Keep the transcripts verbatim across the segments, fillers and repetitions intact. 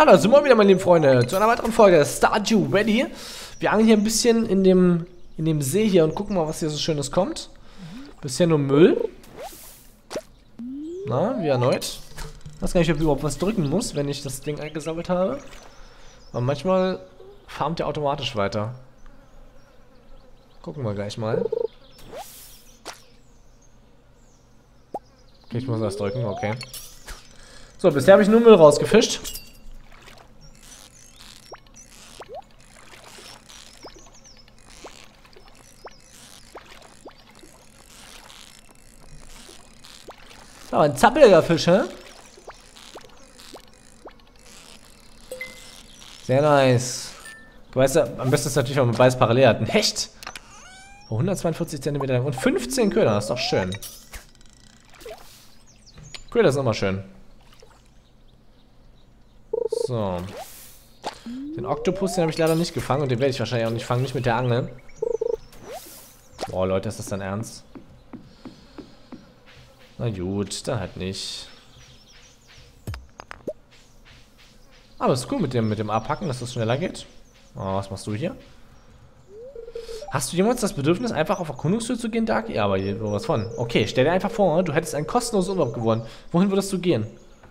Ja, da sind wir wieder, meine lieben Freunde, zu einer weiteren Folge Stardew Valley. Wir angeln hier ein bisschen in dem, in dem See hier und gucken mal, was hier so Schönes kommt. Bisher nur Müll. Na, wie erneut. Ich weiß gar nicht, ob ich überhaupt was drücken muss, wenn ich das Ding eingesammelt habe. Aber manchmal farmt er automatisch weiter. Gucken wir gleich mal. Okay, ich muss was drücken, okay. So, bisher habe ich nur Müll rausgefischt. Aber ein zappeliger Fisch, hä? Sehr nice. Du weißt ja, am besten ist natürlich, wenn man beides parallel hat. Ein Hecht. hundertzweiundvierzig Zentimeter lang und fünfzehn Köder, das ist doch schön. Köder ist immer schön. So. Den Oktopus, den habe ich leider nicht gefangen und den werde ich wahrscheinlich auch nicht fangen, nicht mit der Angel. Boah, Leute, ist das dann ernst? Na gut, dann halt nicht. Aber ist cool mit dem, mit dem Abhacken, dass das schneller geht. Oh, was machst du hier? Hast du jemals das Bedürfnis, einfach auf Erkundungstour zu gehen, Dark? Ja, aber hier was von. Okay, stell dir einfach vor, du hättest einen kostenlosen Urlaub gewonnen. Wohin würdest du gehen?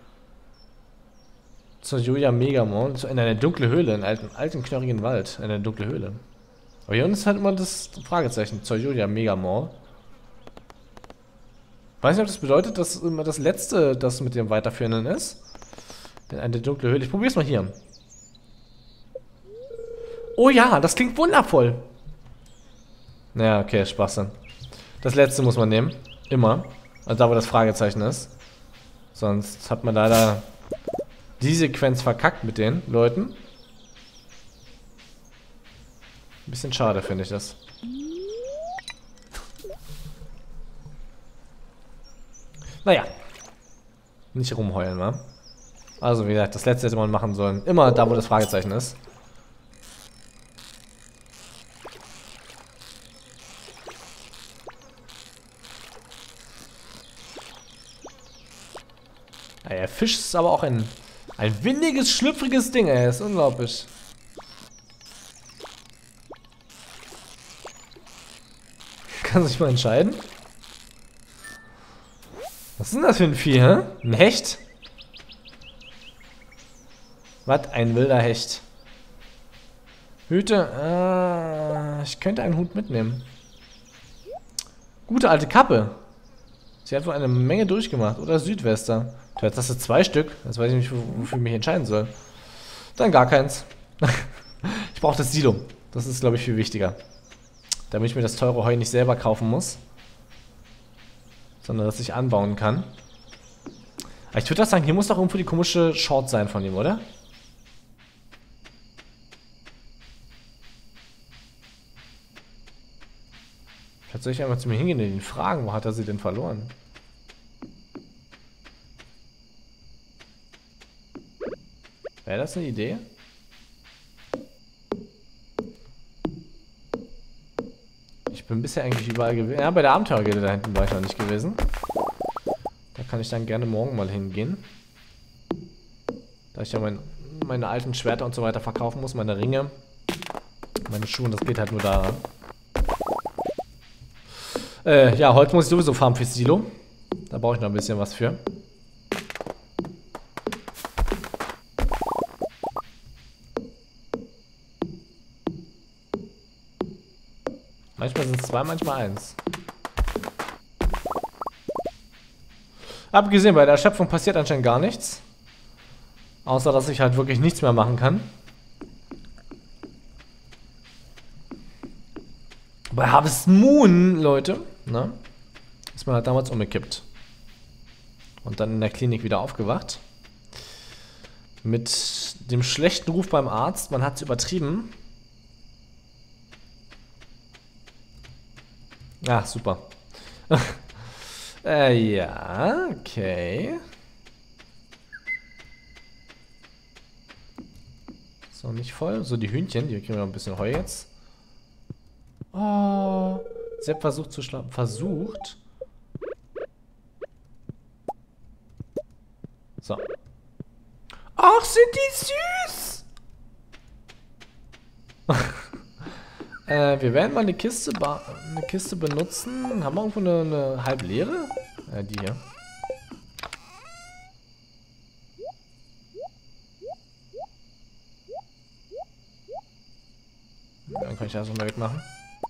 Zur Julia Megamon, in eine dunkle Höhle, in einen alten, alten, knorrigen Wald. In eine dunkle Höhle. Aber hier unten ist halt immer das Fragezeichen. Zur Julia Megamon. Weiß nicht, ob das bedeutet, dass immer das letzte, das mit dem Weiterführenden ist. In eine dunkle Höhle. Ich probier's mal hier. Oh ja, das klingt wundervoll. Naja, okay, Spaß dann. Das letzte muss man nehmen. Immer. Also da, wo das Fragezeichen ist. Sonst hat man leider die Sequenz verkackt mit den Leuten. Ein bisschen schade, finde ich das. Naja. Nicht rumheulen, wa? Also, wie gesagt, das letzte hätte man machen sollen. Immer da, wo das Fragezeichen ist. Ja, der Fisch ist aber auch ein, ein windiges, schlüpfriges Ding, ey. Das ist unglaublich. Kann sich mal entscheiden. Was ist denn das für ein Vieh, hä? Ein Hecht? Was? Ein wilder Hecht. Hüte. Äh, ich könnte einen Hut mitnehmen. Gute alte Kappe. Sie hat wohl eine Menge durchgemacht. Oder Südwester. Du hast das zwei Stück. Jetzt weiß ich nicht, wofür ich mich entscheiden soll. Dann gar keins. Ich brauche das Silo. Das ist, glaube ich, viel wichtiger. Damit ich mir das teure Heu nicht selber kaufen muss. Sondern dass ich anbauen kann. Aber ich würde das sagen, hier muss doch irgendwo die komische Short sein von ihm, oder? Vielleicht soll ich einmal zu mir hingehen und ihn fragen, wo hat er sie denn verloren? Wäre das eine Idee? Ich bin bisher eigentlich überall gewesen. Ja, bei der Abenteuergilde da hinten war ich noch nicht gewesen. Da kann ich dann gerne morgen mal hingehen. Da ich ja mein, meine alten Schwerter und so weiter verkaufen muss, meine Ringe, meine Schuhe, das geht halt nur da. Äh, ja, heute muss ich sowieso farmen fürs Silo. Da brauche ich noch ein bisschen was für. Manchmal sind es zwei, manchmal eins. Abgesehen, bei der Erschöpfung passiert anscheinend gar nichts. Außer, dass ich halt wirklich nichts mehr machen kann. Bei Harvest Moon, Leute, ne, ist man halt damals umgekippt. Und dann in der Klinik wieder aufgewacht. Mit dem schlechten Ruf beim Arzt, man hat es übertrieben. Ah, super. äh, ja, okay. So, nicht voll. So, die Hühnchen, die kriegen wir noch ein bisschen Heu jetzt. Oh, Sepp versucht zu schlafen. Versucht? So. Ach, sind die süß! äh, wir werden mal eine Kiste, eine Kiste benutzen. Haben wir irgendwo eine, eine halb leere? Ja, die hier. Dann kann ich das mal wegmachen.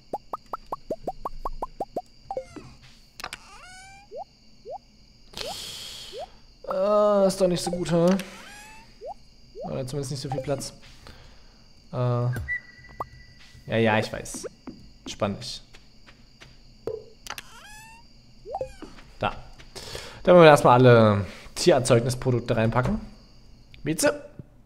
Äh, ist doch nicht so gut, hä? Oder zumindest nicht so viel Platz. Äh. Ja, ja, ich weiß. Spann dich. Da. Dann wollen wir erstmal alle Tiererzeugnisprodukte reinpacken. Mieze.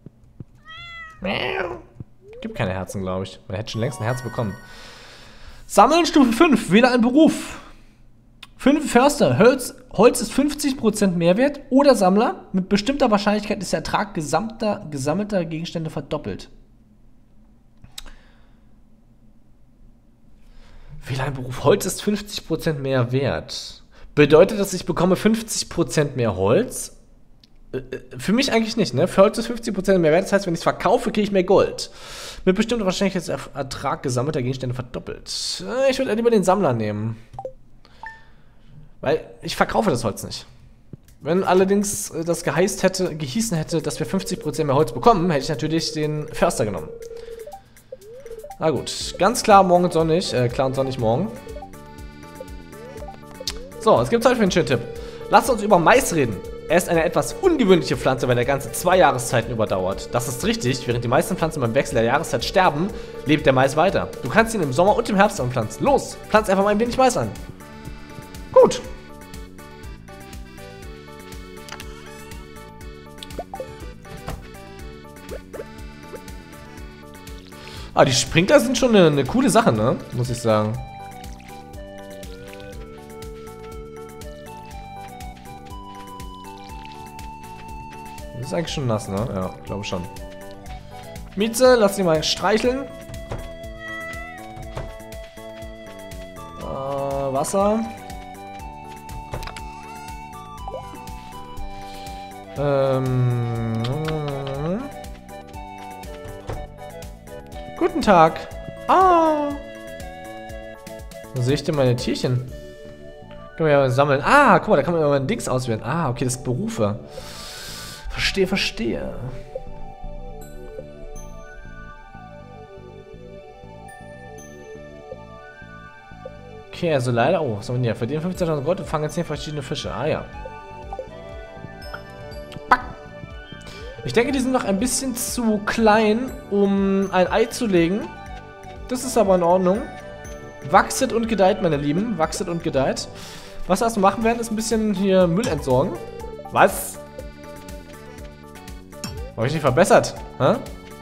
Gibt keine Herzen, glaube ich. Man hätte schon längst ein Herz bekommen. Sammeln Stufe fünf. Wähle einen Beruf. fünf Förster. Holz, Holz ist fünfzig Prozent Mehrwert. Oder Sammler. Mit bestimmter Wahrscheinlichkeit ist der Ertrag gesamter, gesammelter Gegenstände verdoppelt. Wähle einen Beruf. Holz ist fünfzig Prozent mehr wert. Bedeutet das, ich bekomme fünfzig Prozent mehr Holz? Für mich eigentlich nicht, ne? Für Holz ist fünfzig Prozent mehr wert, das heißt, wenn ich es verkaufe, kriege ich mehr Gold. Mit bestimmter Wahrscheinlichkeit ist der Ertrag gesammelter Gegenstände verdoppelt. Ich würde lieber den Sammler nehmen. Weil ich verkaufe das Holz nicht. Wenn allerdings das geheißt hätte, gehießen hätte, dass wir fünfzig Prozent mehr Holz bekommen, hätte ich natürlich den Förster genommen. Na gut, ganz klar morgen und sonnig, äh, klar und sonnig morgen. So, es gibt Zeit für einen schönen Tipp. Lasst uns über Mais reden. Er ist eine etwas ungewöhnliche Pflanze, weil er ganze zwei Jahreszeiten überdauert. Das ist richtig, während die meisten Pflanzen beim Wechsel der Jahreszeit sterben, lebt der Mais weiter. Du kannst ihn im Sommer und im Herbst anpflanzen. Los, pflanz einfach mal ein wenig Mais an. Gut. Ah, die Sprinkler sind schon eine, eine coole Sache, ne? Muss ich sagen. Das ist eigentlich schon nass, ne? Ja, glaube schon. Mieze, lass sie mal streicheln. Äh, Wasser. Ähm. Guten Tag. Ah. Wo sehe ich denn meine Tierchen? Können wir ja sammeln. Ah, guck mal, da kann man immer ein Dings auswählen. Ah, okay, das ist Berufe. Verstehe, verstehe. Okay, also leider... Oh, was haben wir denn hier? Verdienen fünfzehntausend Gold und fangen zehn verschiedene Fische. Ah, ja. Ich denke, die sind noch ein bisschen zu klein, um ein Ei zu legen. Das ist aber in Ordnung. Wachset und gedeiht, meine Lieben. Wachset und gedeiht. Was wir erstmal machen werden, ist ein bisschen hier Müll entsorgen. Was? Habe ich nicht verbessert? Hä?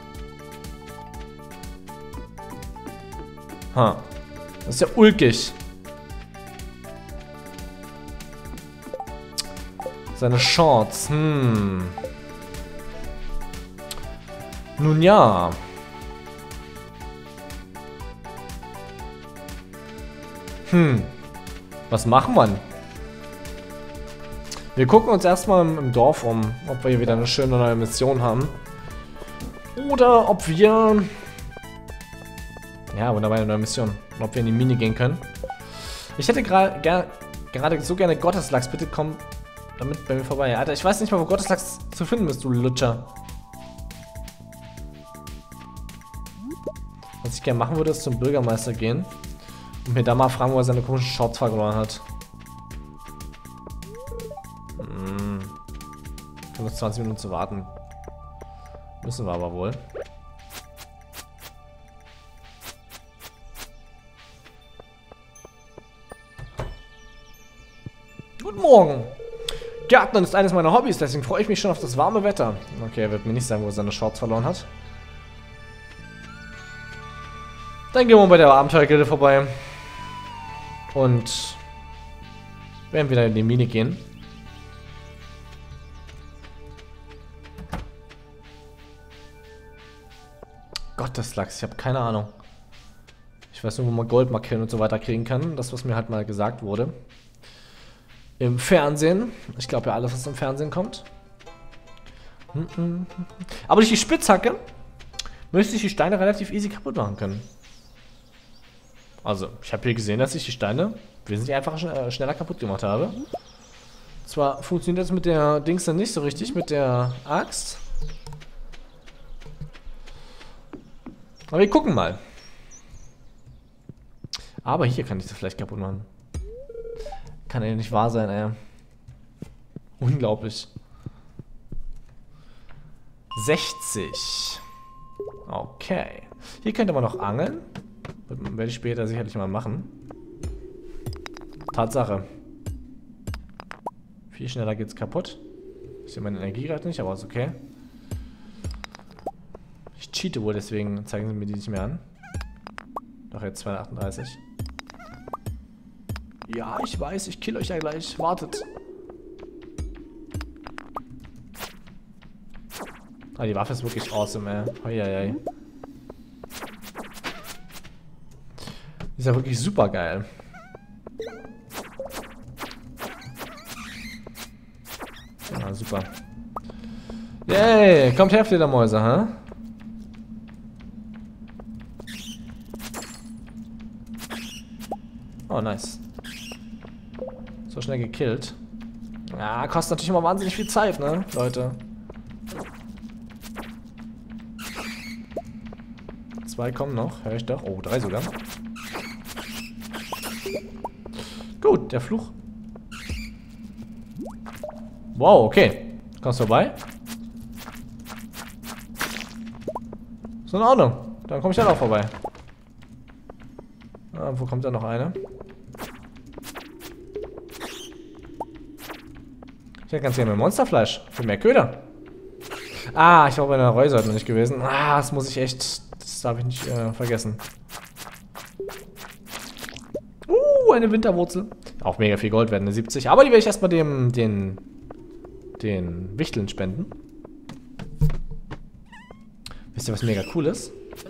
Ha. Das ist ja ulkig. Seine Shorts. Hm. Nun ja. Hm. Was machen wir? Wir gucken uns erstmal im, im Dorf um, ob wir hier wieder eine schöne neue Mission haben. Oder ob wir... Ja, wunderbar, eine neue Mission. Ob wir in die Mine gehen können. Ich hätte gerade ger gerade so gerne Gotteslachs. Bitte komm damit bei mir vorbei. Alter, ich weiß nicht mal, wo Gotteslachs zu finden ist, du Lutscher. Was ich gerne machen würde, ist zum Bürgermeister gehen. Und mir da mal fragen, wo er seine komischen Shorts verloren hat. Hm. fünfundzwanzig Minuten zu warten. Müssen wir aber wohl. Guten Morgen! Gärtnern ist eines meiner Hobbys, deswegen freue ich mich schon auf das warme Wetter. Okay, er wird mir nicht sagen, wo er seine Shorts verloren hat. Dann gehen wir bei der Abenteuergilde vorbei. Und werden wieder in die Mine gehen. Gotteslachs, ich habe keine Ahnung. Ich weiß nur, wo man Goldmarken und so weiter kriegen kann. Das, was mir halt mal gesagt wurde. Im Fernsehen. Ich glaube ja alles, was im Fernsehen kommt. Aber durch die Spitzhacke müsste ich die Steine relativ easy kaputt machen können. Also, ich habe hier gesehen, dass ich die Steine wesentlich einfacher, schneller kaputt gemacht habe. Zwar funktioniert das mit der Dings dann nicht so richtig, mit der Axt. Aber wir gucken mal. Aber hier kann ich das vielleicht kaputt machen. Kann ja nicht wahr sein, ey. Unglaublich. sechzig. Okay. Hier könnte man noch angeln. Werde ich später sicherlich mal machen. Tatsache. Viel schneller geht's kaputt. Ich sehe meine Energie gerade nicht, aber ist okay. Ich cheate wohl, deswegen zeigen sie mir die nicht mehr an. Doch jetzt zweihundertachtunddreißig. Ja, ich weiß, ich kill euch ja gleich. Wartet. Ah, die Waffe ist wirklich awesome, ey. Heieiei. Die ist ja wirklich super geil. Ja, super. Yay, kommt her, Fledermäuse, hä? Oh, nice. So schnell gekillt. Ja, kostet natürlich immer wahnsinnig viel Zeit, ne, Leute. Zwei kommen noch, höre ich doch. Oh, drei sogar. Gut, der Fluch. Wow, okay. Kommst du vorbei? Ist in Ordnung. Dann komme ich dann auch vorbei. Ah, wo kommt da noch eine? Ich hätte ganz gerne mehr Monsterfleisch. Für mehr Köder. Ah, ich war bei der Reuseite noch nicht gewesen. Ah, das muss ich echt... Das darf ich nicht äh, vergessen. Uh, eine Winterwurzel. Auch mega viel Gold werden, eine siebzig. Aber die werde ich erstmal dem, den, den Wichteln spenden. Wisst ihr, was mega cool ist?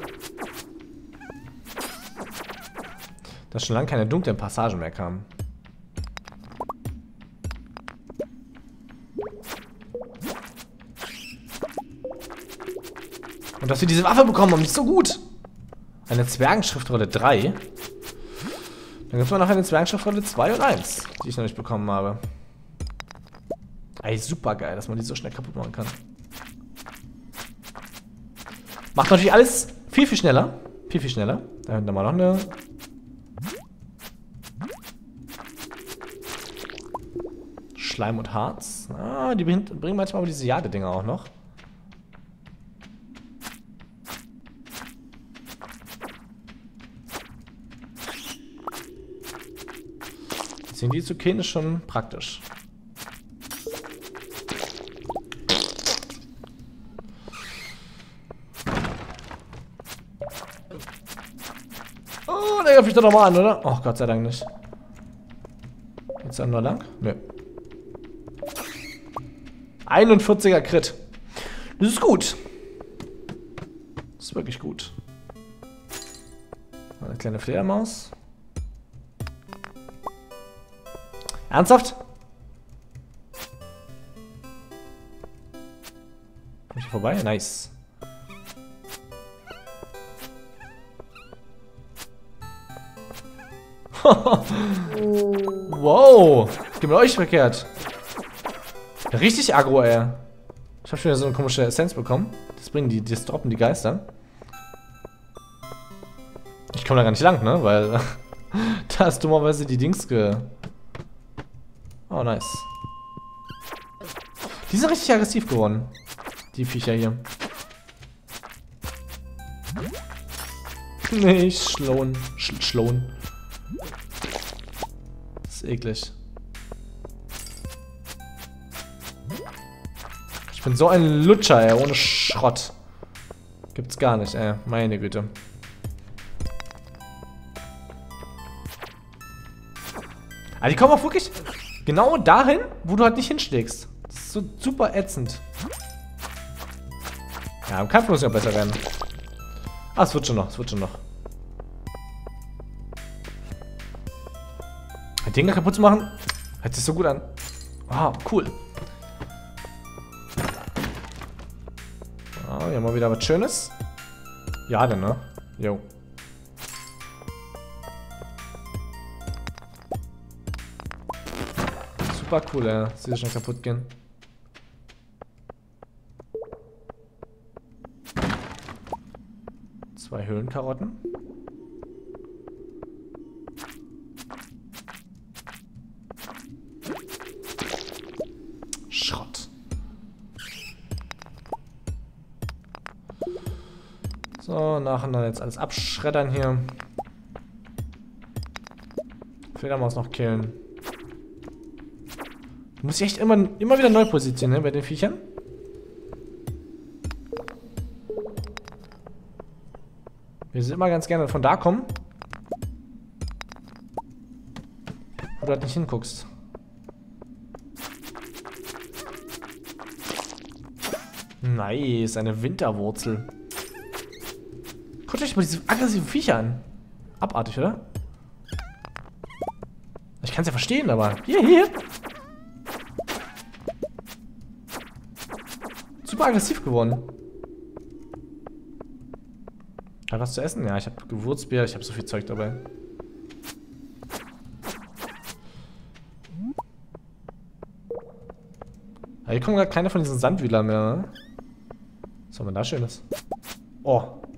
Dass schon lange keine dunklen Passagen mehr kamen. Und dass wir diese Waffe bekommen haben, ist so gut. Eine Zwergenschriftrolle drei. Dann gibt es noch eine Zwergenschriftrolle zwei und eins, die ich noch nicht bekommen habe. Ey, super geil, dass man die so schnell kaputt machen kann. Macht natürlich alles viel, viel schneller. Viel, viel schneller. Da hinten haben wir noch eine. Schleim und Harz. Ah, die bringen manchmal aber diese Jagedinger auch noch. Sind die zu kennen, ist schon praktisch. Oh, der greift mich doch nochmal an, oder? Oh, Gott sei Dank nicht. Jetzt dann nur lang? Nö. einundvierziger Crit. Das ist gut. Das ist wirklich gut. Eine kleine Fledermaus. Ernsthaft? Komm ich hier vorbei? Nice. Wow. Geht mit euch verkehrt. Richtig aggro, ey. Ich hab schon wieder so eine komische Essenz bekommen. Das bringen die, das droppen die Geister. Ich komme da gar nicht lang, ne? Weil da ist dummerweise die Dings ge... Oh, nice. Die sind richtig aggressiv geworden. Die Viecher hier. Nee, Schlohen. Sch Schlohen. Das ist eklig. Ich bin so ein Lutscher, ey, ohne Schrott. Gibt's gar nicht, ey. Meine Güte. Aber die kommen auch wirklich genau dahin, wo du halt nicht hinschlägst. Das ist so super ätzend. Ja, im Kampf muss ja besser werden. Ah, es wird schon noch, es wird schon noch. Die Dinger kaputt zu machen, hört sich so gut an. Wow, cool. Ah, hier mal wieder was Schönes. Ja, denn, ne? Jo. Super cool, ey. Sie ist schon kaputt gehen. Zwei Höhlenkarotten. Schrott. So, nachher dann jetzt alles abschreddern hier. Fledermaus noch killen. Muss ich echt immer, immer wieder neu positionieren, ne, bei den Viechern. Wir sind immer ganz gerne von da kommen. Wo du halt nicht hinguckst. Nice, eine Winterwurzel. Guckt euch mal diese aggressiven Viecher an. Abartig, oder? Ich kann es ja verstehen, aber... Hier, hier. Super aggressiv geworden. Hat was zu essen? Ja, ich habe Gewürzbier, ich habe so viel Zeug dabei. Aber hier kommen gar keine von diesen Sandwühlern mehr, ne? Was haben wir da Schönes? Oh.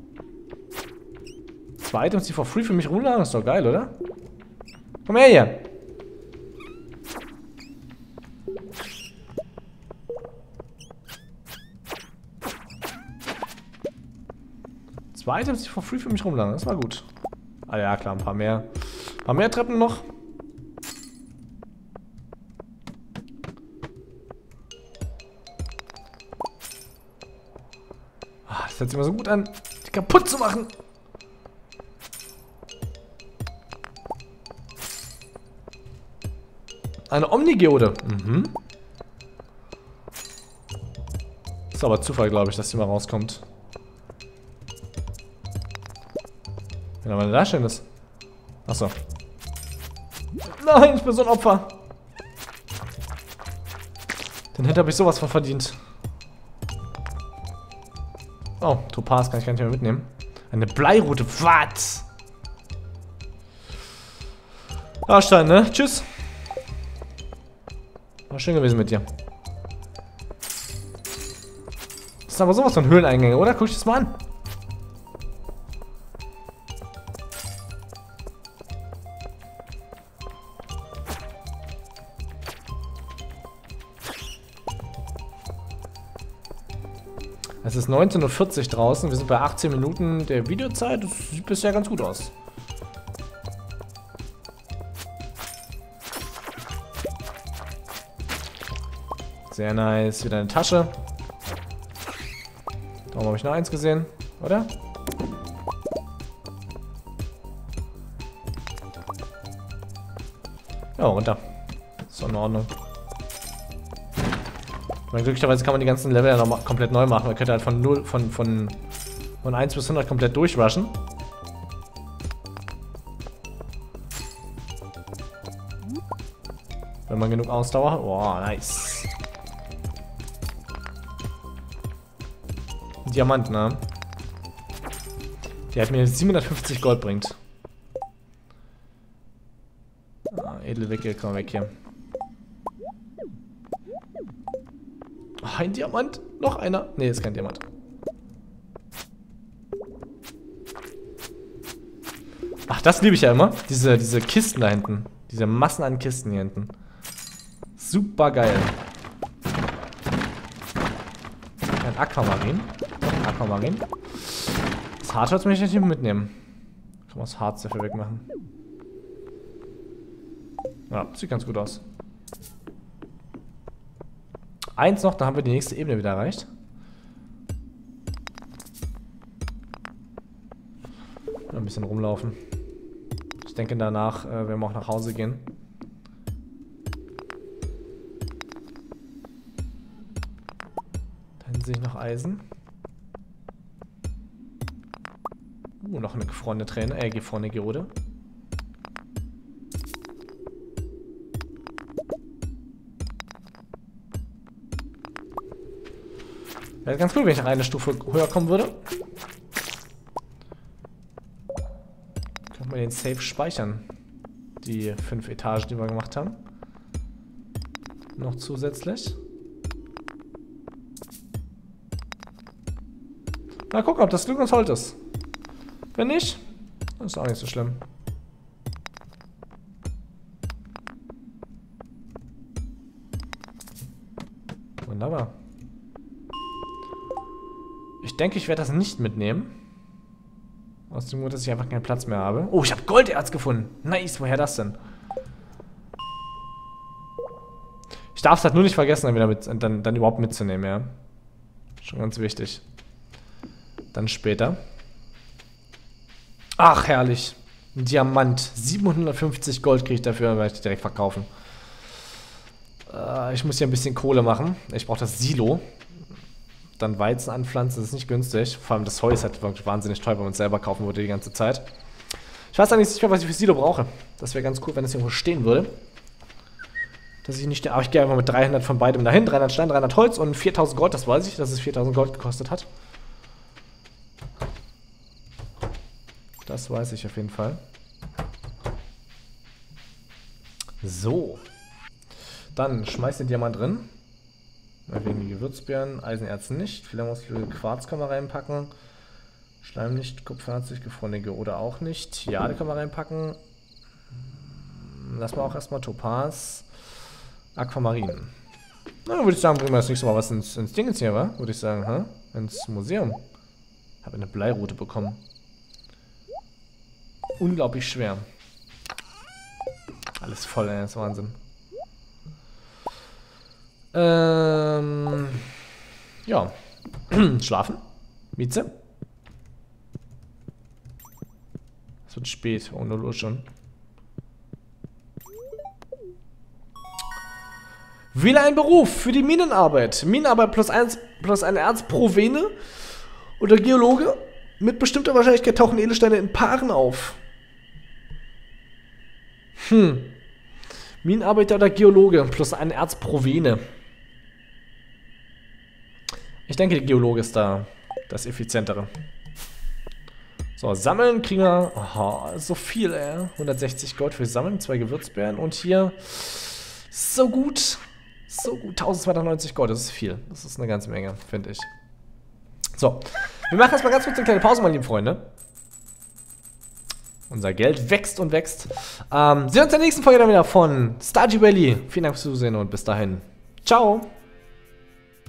Zwei Items, die for free für mich rumlagen, ist doch geil, oder? Komm her hier! Zwei Items, die for free für mich rumlagen, das war gut. Ah ja, klar, ein paar mehr. Ein paar mehr Treppen noch. Ah, das hört sich immer so gut an, die kaputt zu machen. Eine Omnigeode. Mhm. Ist aber Zufall, glaube ich, dass die mal rauskommt. Wenn aber da schön ist. Achso. Nein, ich bin so ein Opfer. Den Hit habe ich sowas von verdient. Oh, Topaz kann ich gar nicht mehr mitnehmen. Eine Bleirute. Was? Ah, Stein, ne? Tschüss. War schön gewesen mit dir. Das ist aber sowas von Höhleneingänge, oder? Guck dich das mal an. Es ist neunzehn Uhr vierzig draußen. Wir sind bei achtzehn Minuten der Videozeit. Das sieht bisher ganz gut aus. Sehr nice. Wieder eine Tasche. Darum habe ich noch eins gesehen, oder? Ja, runter. Ist in Ordnung. Meine, glücklicherweise kann man die ganzen Level ja noch komplett neu machen. Man könnte halt von null, von, von, von eins bis hundert komplett durchrushen. Wenn man genug Ausdauer hat. Oh, nice. Diamant, ne? Die hat mir siebenhundertfünfzig Gold bringt. Ah, edle Wickel, komm weg hier. Oh, ein Diamant. Noch einer. Ne, ist kein Diamant. Ach, das liebe ich ja immer. Diese, diese Kisten da hinten. Diese Massen an Kisten hier hinten. Super geil. Ein Aquamarin. Aquamarin. Das Hardholz möchte ich nicht mitnehmen. Kann man das Harz dafür wegmachen. Ja, sieht ganz gut aus. Eins noch, dann haben wir die nächste Ebene wieder erreicht. Ein bisschen rumlaufen. Ich denke, danach äh, werden wir auch nach Hause gehen. Dann sehe ich noch Eisen. Uh, noch eine gefrorene Träne, äh, gefrorene Geode. Wäre ganz cool, wenn ich noch eine Stufe höher kommen würde. Können wir den Safe speichern. Die fünf Etagen, die wir gemacht haben. Noch zusätzlich. Mal gucken, ob das Glück uns Holz ist. Wenn nicht, dann ist auch nicht so schlimm. Wunderbar. Ich denke, ich werde das nicht mitnehmen. Aus dem Grund, dass ich einfach keinen Platz mehr habe. Oh, ich habe Golderz gefunden. Nice, woher das denn? Ich darf es halt nur nicht vergessen, dann, wieder mit, dann, dann überhaupt mitzunehmen, ja. Schon ganz wichtig. Dann später. Ach, herrlich. Ein Diamant. siebenhundertfünfzig Gold kriege ich dafür, werde ich direkt verkaufen. Äh, ich muss hier ein bisschen Kohle machen. Ich brauche das Silo. Dann Weizen anpflanzen, das ist nicht günstig. Vor allem das Heu ist halt wirklich wahnsinnig teuer, wenn man es selber kaufen würde die ganze Zeit. Ich weiß eigentlich nicht, was ich für Silo brauche. Das wäre ganz cool, wenn es irgendwo stehen würde. Dass ich nicht... Aber ich gehe einfach mit dreihundert von beidem dahin. dreihundert Stein, dreihundert Holz und viertausend Gold, das weiß ich, dass es viertausend Gold gekostet hat. Das weiß ich auf jeden Fall. So. Dann schmeiß den Diamant drin. Wegen die Gewürzbeeren, Eisenerz nicht. Filamuskel, Quarz können wir reinpacken. Schleim nicht, Kupfererz nicht, gefrorene Geode auch nicht. Ja, die können wir reinpacken. Lassen wir auch erstmal Topaz. Aquamarin. Na, dann würde ich sagen, bringen wir das nächste Mal was ins, ins Ding hier, wa? Würde ich sagen, hä? Ins Museum. Ich habe eine Bleirute bekommen. Unglaublich schwer. Alles voll, ey, das ist Wahnsinn. Ähm. Ja. Schlafen. Mieze. Es wird spät. Oh, null Uhr schon. Wähle einen Beruf für die Minenarbeit. Minenarbeit plus eins plus ein Erz pro Vene. Oder Geologe. Mit bestimmter Wahrscheinlichkeit tauchen Edelsteine in Paaren auf. Hm. Minenarbeiter oder Geologe plus ein Erz pro Vene. Ich denke, der Geologe ist da das effizientere. So, sammeln kriegen wir... Oh, so viel, ey. hundertsechzig Gold für Sammeln, zwei Gewürzbeeren. Und hier... So gut. So gut. eintausendzweihundertneunzig Gold, das ist viel. Das ist eine ganze Menge, finde ich. So. Wir machen erstmal ganz kurz eine kleine Pause, meine lieben Freunde. Unser Geld wächst und wächst. Ähm, sehen uns in der nächsten Folge dann wieder von Stardew Valley. Vielen Dank fürs Zusehen und bis dahin. Ciao.